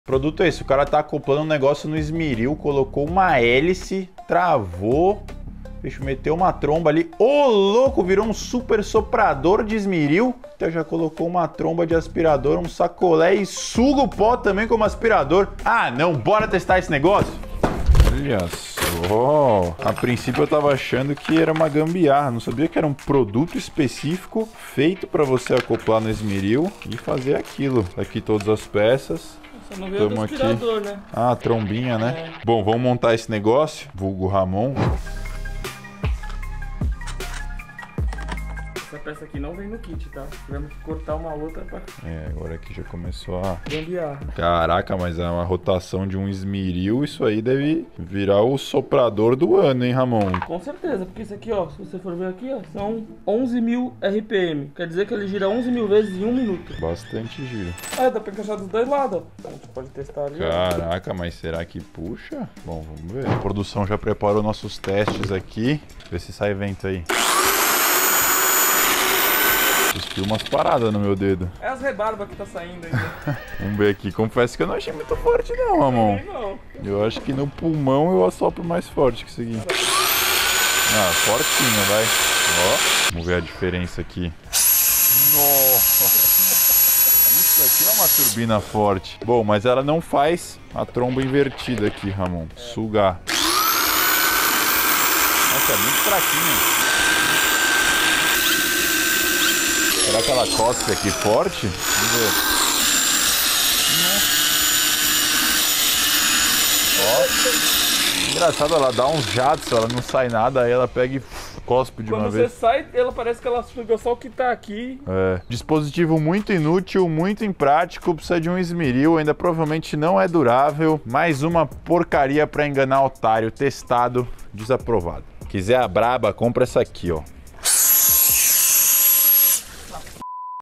O produto é esse, o cara tá acoplando um negócio no esmeril, colocou uma hélice, travou, bicho, meteu uma tromba ali. Ô, louco, virou um super soprador de esmeril. Então já colocou uma tromba de aspirador, um sacolé e suga o pó também como aspirador. Ah, não, bora testar esse negócio? Olha só, a princípio eu tava achando que era uma gambiarra, não sabia que era um produto específico feito para você acoplar no esmeril e fazer aquilo. Aqui todas as peças. Você não viu do aspirador, aqui, né? Ah, trombinha, né? É. Bom, vamos montar esse negócio, vulgo Ramon. Essa peça aqui não vem no kit, tá? Tivemos que cortar uma outra pra... É, agora aqui já começou a... gambiarra. Caraca, mas é uma rotação de um esmeril, isso aí deve virar o soprador do ano, hein, Ramon? Com certeza, porque isso aqui, ó, se você for ver aqui, ó, são 11.000 RPM. Quer dizer que ele gira 11.000 vezes em 1 minuto. Bastante giro. Ah, dá pra encaixar dos dois lados, ó. A gente pode testar ali. Caraca, mas será que puxa? Bom, vamos ver. A produção já preparou nossos testes aqui. Vê se sai vento aí. Cuspiu umas paradas no meu dedo. É as rebarbas que tá saindo ainda. Vamos ver aqui. Confesso que eu não achei muito forte não, Ramon. Não. Eu acho que no pulmão eu assopro mais forte que isso aqui. Ah, fortinho, vai. Ó, vamos ver a diferença aqui. Nossa! Isso aqui é uma turbina forte. Bom, mas ela não faz a tromba invertida aqui, Ramon. Sugar. Nossa, é muito fraquinho. Será que ela cospe aqui forte? Vamos ver. Ó. Engraçado, ela dá uns jatos, ela não sai nada, aí ela pega e cospe de uma vez. Quando você sai, ela parece que ela suga só o que tá aqui. É. Dispositivo muito inútil, muito imprático, precisa de um esmeril, ainda provavelmente não é durável. Mais uma porcaria pra enganar otário, testado, desaprovado. Quiser a braba, compra essa aqui, ó.